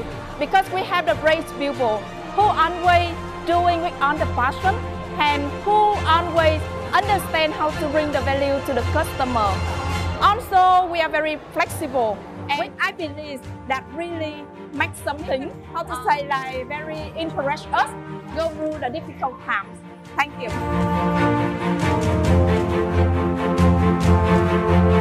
way because we have the great people who always doing with on the passion and who always understand how to bring the value to the customer. Also, we are very flexible, and I believe that really makes something, how to say, like very encourage us go through the difficult times. Thank you.